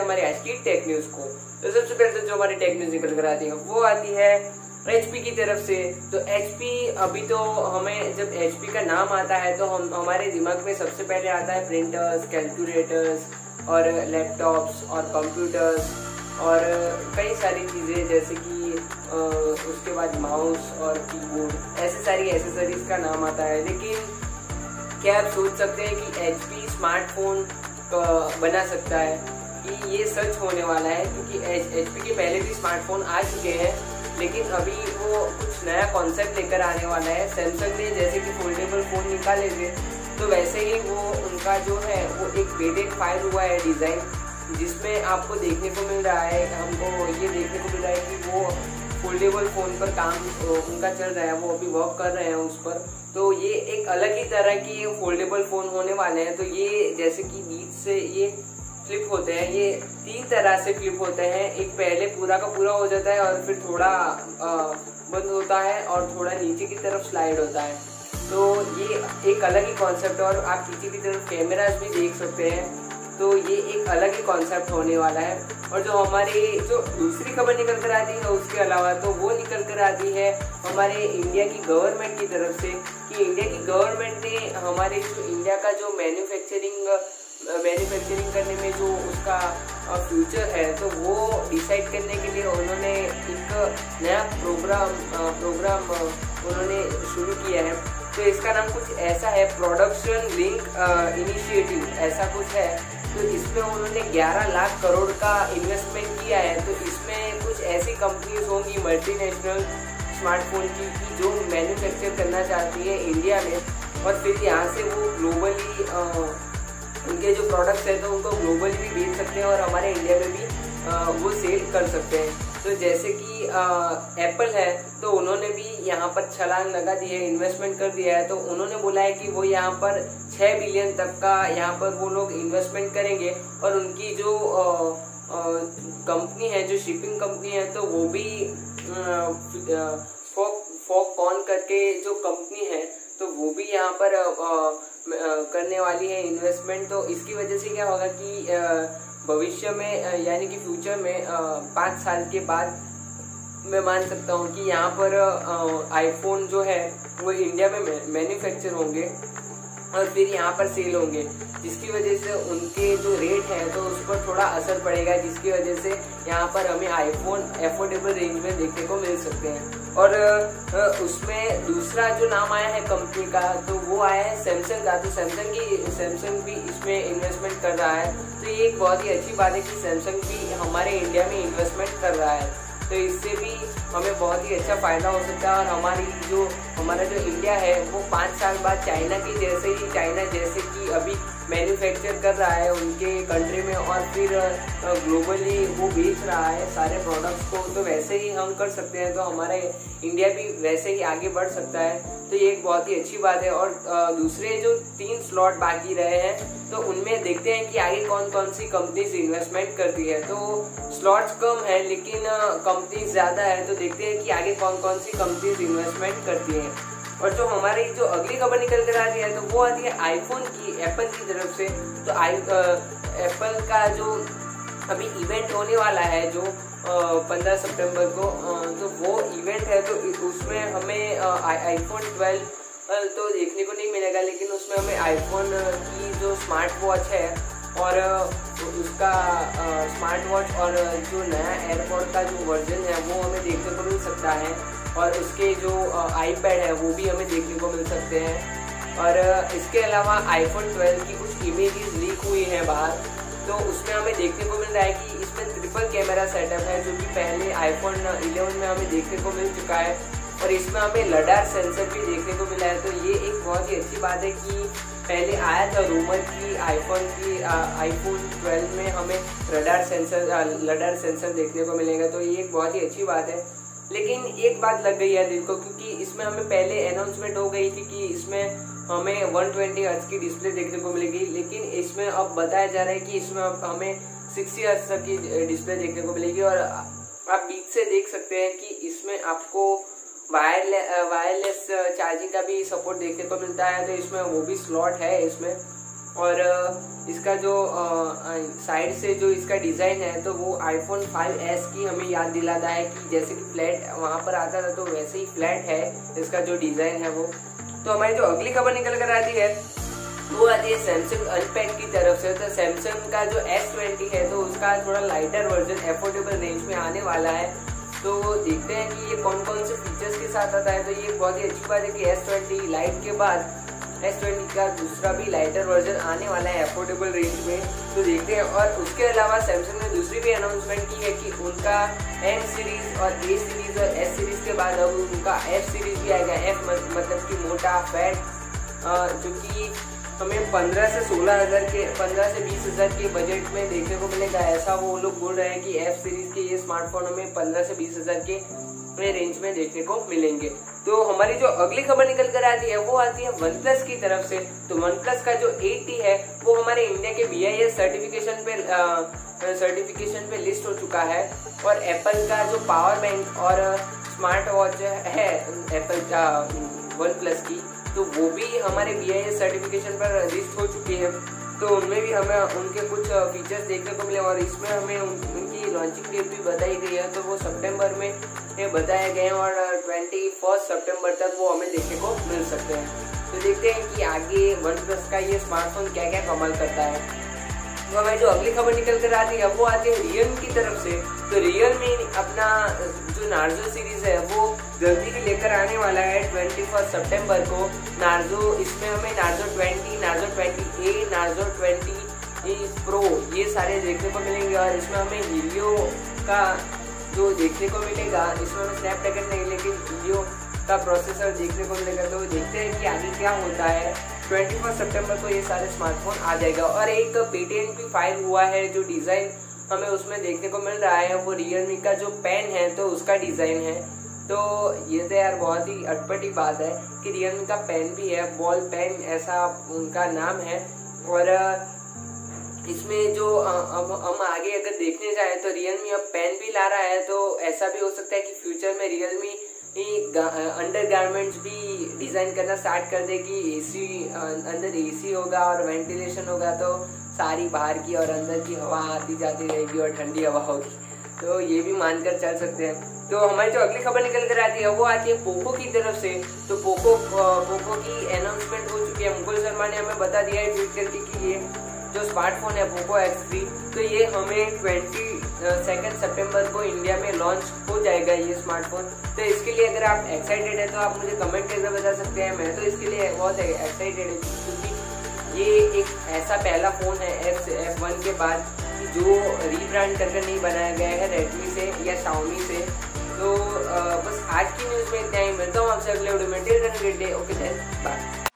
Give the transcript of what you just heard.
हमारे आज की टेक न्यूज को। तो सबसे पहले जो हमारी टेक न्यूज निकल कर आती है वो आती है HP की तरफ से। तो HP अभी तो हमें जब HP का नाम आता है तो हमारे दिमाग में सबसे पहले आता है प्रिंटर्स, कैलकुलेटर्स और लैपटॉप्स और कंप्यूटर्स और कई सारी चीज़ें जैसे कि उसके बाद माउस और कीबोर्ड, ऐसे सारी एसेसरीज का नाम आता है। लेकिन क्या आप सोच सकते हैं कि HP स्मार्टफोन बना सकता है? कि ये सच होने वाला है, क्योंकि HP के पहले भी स्मार्टफोन आ चुके हैं लेकिन अभी वो कुछ नया कॉन्सेप्ट लेकर आने वाला है। सैमसंग ने जैसे कि फोल्डेबल फ़ोन निकाले थे तो वैसे ही वो उनका जो है वो एक पेटेंट फाइल हुआ है डिज़ाइन, जिसमें आपको देखने को मिल रहा है, हमको ये देखने को मिल रहा है कि वो फोल्डेबल फ़ोन पर काम उनका चल रहा है, वो अभी वर्क कर रहे हैं उस पर। तो ये एक अलग ही तरह की फोल्डेबल फ़ोन होने वाले हैं। तो ये जैसे कि बीच से ये फ्लिप होते हैं, ये 3 तरह से फ्लिप होते हैं। एक पहले पूरा का पूरा हो जाता है और फिर थोड़ा बंद होता है और थोड़ा नीचे की तरफ स्लाइड होता है। तो ये एक अलग ही कॉन्सेप्ट है और आप पीछे की तरफ कैमरास भी देख सकते हैं। तो ये एक अलग ही कॉन्सेप्ट होने वाला है। और जो हमारी जो दूसरी खबर निकल कर आती है उसके अलावा तो वो निकल कर आती है हमारे इंडिया की गवर्नमेंट की तरफ से, कि इंडिया की गवर्नमेंट ने हमारे जो इंडिया का जो मैन्युफैक्चरिंग करने में जो उसका फ्यूचर है तो वो डिसाइड करने के लिए उन्होंने एक नया प्रोग्राम उन्होंने शुरू किया है। तो इसका नाम कुछ ऐसा है, प्रोडक्शन लिंक इनिशिएटिव ऐसा कुछ है। तो इसमें उन्होंने 11 लाख करोड़ का इन्वेस्टमेंट किया है। तो इसमें कुछ ऐसी कंपनीज होंगी मल्टीनेशनल स्मार्टफोन की जो मैन्युफैक्चर करना चाहती है इंडिया में और फिर यहाँ से वो ग्लोबली उनके जो प्रोडक्ट्स हैं तो उनको ग्लोबली भी बेच सकते हैं और हमारे इंडिया में भी वो सेल कर सकते हैं। तो जैसे कि एप्पल है तो उन्होंने भी यहाँ पर छलांग लगा दी है, इन्वेस्टमेंट कर दिया है। तो उन्होंने बोला है कि वो यहाँ पर 6 बिलियन तक का यहाँ पर वो लोग इन्वेस्टमेंट करेंगे और उनकी जो कंपनी है, जो शिपिंग कंपनी है, तो वो भी फॉक्सकॉन करके जो कंपनी है तो वो भी यहाँ पर करने वाली है इन्वेस्टमेंट। तो इसकी वजह से क्या होगा कि भविष्य में यानी कि फ्यूचर में 5 साल के बाद मैं मान सकता हूँ कि यहाँ पर आईफोन जो है वो इंडिया में मैन्युफैक्चर होंगे और फिर यहाँ पर सेल होंगे, जिसकी वजह से उनके जो रेट है तो उस पर थोड़ा असर पड़ेगा, जिसकी वजह से यहाँ पर हमें आईफोन अफोर्डेबल रेंज में देखने को मिल सकते हैं। और उसमें दूसरा जो नाम आया है कंपनी का तो वो आया है सैमसंग का। तो सैमसंग भी इसमें इन्वेस्टमेंट कर रहा है। तो ये एक बहुत ही अच्छी बात है कि सैमसंग भी हमारे इंडिया में इन्वेस्टमेंट कर रहा है। तो इससे भी हमें बहुत ही अच्छा फायदा हो सकता है और हमारा जो इंडिया है वो 5 साल बाद चाइना जैसे कि अभी मैन्युफैक्चर कर रहा है उनके कंट्री में और फिर ग्लोबली वो बेच रहा है सारे प्रोडक्ट्स को, तो वैसे ही हम कर सकते हैं। तो हमारा इंडिया भी वैसे ही आगे बढ़ सकता है। तो ये एक बहुत ही अच्छी बात है। और दूसरे जो 3 स्लॉट बाकी रहे हैं तो उनमें देखते हैं कि आगे कौन कौन सी कंपनीज इन्वेस्टमेंट करती है। तो स्लॉट्स कम है लेकिन कंपनीज ज़्यादा है। तो देखते हैं कि आगे कौन कौन सी कंपनीज इन्वेस्टमेंट करती हैं। और जो हमारी जो अगली खबर निकल कर आती है तो वो आती है आईफोन की, एप्पल की तरफ से। तो एप्पल का जो अभी इवेंट होने वाला है जो 15 सितंबर को, तो वो इवेंट है तो उसमें हमें आईफोन 12 तो देखने को नहीं मिलेगा, लेकिन उसमें हमें आईफोन की जो स्मार्ट वॉच है और उसका स्मार्ट वॉच और जो नया एयरपॉड का जो वर्जन है वो हमें देखने को मिल सकता है और उसके जो आईपैड है वो भी हमें देखने को मिल सकते हैं। और इसके अलावा आईफोन 12 की कुछ इमेजेस लीक हुई हैं बाहर, तो उसमें हमें देखने को मिल रहा है कि इसमें ट्रिपल कैमरा सेटअप है जो कि पहले आईफोन 11 में हमें देखने को मिल चुका है और इसमें हमें लडार सेंसर भी देखने को मिला है। तो ये एक बहुत ही अच्छी बात है कि पहले आया था रूमर की आईफोन 12 में हमें लडार सेंसर देखने को मिलेगा। तो ये एक बहुत ही अच्छी बात है। लेकिन एक बात लग गई है दिल को, क्योंकि इसमें हमें पहले अनाउंसमेंट हो गई थी कि इसमें हमें 120 हर्ट्ज की डिस्प्ले देखने को मिलेगी, लेकिन इसमें अब बताया जा रहा है कि इसमें हमें 60 हर्ट्ज तक की डिस्प्ले देखने को मिलेगी। और आप बीच से देख सकते हैं कि इसमें आपको वायरलेस चार्जिंग का भी सपोर्ट देखने को मिलता है। तो इसमें वो भी स्लॉट है इसमें। और इसका जो साइड से जो इसका डिज़ाइन है तो वो iPhone 5s की हमें याद दिलाता है कि जैसे कि फ्लैट वहाँ पर आता था तो वैसे ही फ्लैट है इसका जो डिज़ाइन है वो। तो हमारी जो अगली खबर निकल कर आती है वो आती है सैमसंग अनपैक की तरफ से। तो सैमसंग का जो S20 है तो उसका थोड़ा लाइटर वर्जन एफोर्डेबल रेंज में आने वाला है। तो देखते हैं कि ये कौन कौन से फीचर्स के साथ आता है। तो ये बहुत ही अच्छी बात है कि S20 लाइट के बाद S20 का दूसरा भी लाइटर वर्जन आने वाला है अफोर्डेबल रेंज में। तो देखते हैं। और उसके अलावा सैमसंग ने दूसरी भी अनाउंसमेंट की है कि उनका M सीरीज और A सीरीज और S सीरीज के बाद अब उनका F सीरीज भी आएगा। F मतलब कि मोटा फैट, जो कि हमें 15 से 20 हज़ार के बजट में देखने को मिलेगा। ऐसा वो लोग बोल रहे हैं कि F सीरीज के ये स्मार्टफोन हमें 15 से 20 हज़ार के रेंज में देखने को मिलेंगे। तो हमारी जो अगली खबर निकल कर आती है वो आती है OnePlus की तरफ से। तो OnePlus का जो 8T है वो हमारे इंडिया के BIS सर्टिफिकेशन पे लिस्ट हो चुका है। और एप्पल का जो पावर बैंक और स्मार्ट वॉच है एप्पल का OnePlus की, तो वो भी हमारे BIS सर्टिफिकेशन पर लिस्ट हो चुकी है। तो उनमें भी हमें उनके कुछ फीचर्स देखने को मिले और इसमें हमें उनकी लॉन्चिंग डेट भी बताई गई है। तो वो सितंबर में बताए गए हैं और 21 सितंबर तक वो हमें देखने को मिल सकते हैं। तो देखते हैं कि आगे OnePlus का ये स्मार्टफोन क्या क्या कमाल करता है। तो हमें जो अगली खबर निकल कर आती है वो आती है Realme की तरफ से। तो Realme अपना जो नार्जो सीरीज है वो जल्दी ही लेकर आने वाला है 21 सितंबर को। नार्जो, इसमें हमें Narzo 20, Narzo 20A, Narzo 20 pro ये सारे देखने को मिलेंगे। और इसमें हमें हीलियो का जो देखने को मिलेगा, इसमें हमें स्नैपड्रैगन नहीं लेकिन हीलियो का प्रोसेसर देखने को मिलेगा। तो देखते हैं कि आगे क्या होता है। 21 सितंबर को ये सारे स्मार्टफोन आ जाएगा। और एक पेटेंट भी फाइल हुआ है, जो डिज़ाइन हमें उसमें देखने को मिल रहा है वो Realme का जो पेन है तो उसका डिज़ाइन है। तो ये तो यार बहुत ही अटपटी बात है कि Realme का पेन भी है, बॉल पेन ऐसा उनका नाम है। और इसमें जो हम आगे अगर देखने जाए तो Realme अब पेन भी ला रहा है। तो ऐसा भी हो सकता है कि फ्यूचर में Realme अंडर गारमेंट्स भी डिज़ाइन करना स्टार्ट कर दे कि AC अंदर AC होगा और वेंटिलेशन होगा तो सारी बाहर की और अंदर की हवा आती जाती रहेगी और ठंडी हवा होगी। तो ये भी मानकर चल सकते हैं। तो हमारी जो अगली खबर निकल कर आती है वो आती है पोको की तरफ से। तो पोको की अनाउंसमेंट हो चुकी है। मुकुल शर्मा ने हमें बता दिया है ट्वीट करके कि ये जो स्मार्टफोन है पोको X3 तो ये हमें 22 सितंबर को इंडिया में लॉन्च हो जाएगा ये स्मार्टफोन। तो इसके लिए अगर आप एक्साइटेड है तो आप मुझे कमेंट करके बता सकते हैं। मैं तो इसके लिए बहुत एक्साइटेड है क्योंकि ये एक ऐसा पहला फ़ोन है F1 के बाद जो रीब्रांड करके नहीं बनाया गया है रेडमी से या Xiaomi से। तो बस आज की न्यूज़ में इतना ही। मिलता हूँ आपसे अगले वीडियो में। Till then, great day, okay then, bye.